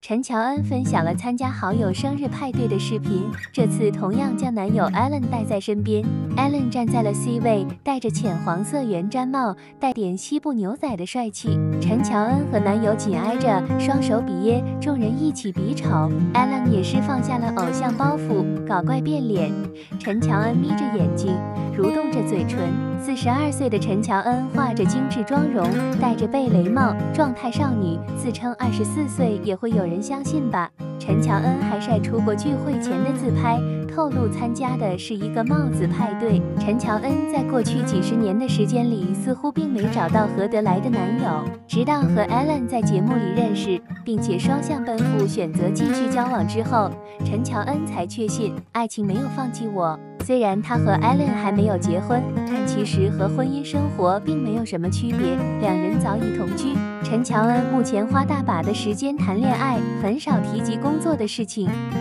陈乔恩分享了参加好友生日派对的视频，这次同样将男友 Allen 带在身边。Allen 站在了 C 位，戴着浅黄色圆毡帽，带点西部牛仔的帅气。陈乔恩和男友紧挨着，双手比耶，众人一起比丑。Allen 也是放下了偶像包袱，搞怪变脸。陈乔恩眯着眼睛，蠕动着嘴唇。42岁的陈乔恩画着精致妆容，戴着贝雷帽，状态少女，自称24岁也会有人相信吧？陈乔恩还晒出过聚会前的自拍，透露参加的是一个帽子派对。陈乔恩在过去几十年的时间里，似乎并没找到合得来的男友，直到和 Allen 在节目里认识，并且双向奔赴，选择继续交往之后，陈乔恩才确信爱情没有放弃我。虽然她和 Allen 还没有结婚，但其实和婚姻生活并没有什么区别，两人早已同居。陈乔恩目前花大把的时间谈恋爱，很少提及工作的事情。